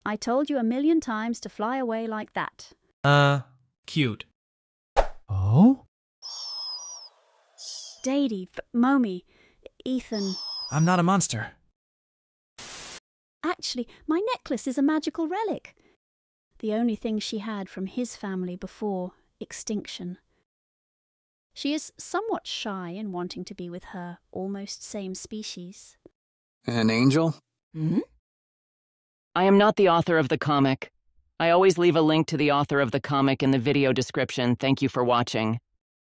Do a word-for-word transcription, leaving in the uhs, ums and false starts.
I told you a million times to fly away like that. Uh, cute. Oh? Dady, Momi, Ethan. I'm not a monster. Actually, my necklace is a magical relic. The only thing she had from his family before extinction. She is somewhat shy in wanting to be with her almost same species. An angel? Hmm? I am not the author of the comic. I always leave a link to the author of the comic in the video description. Thank you for watching.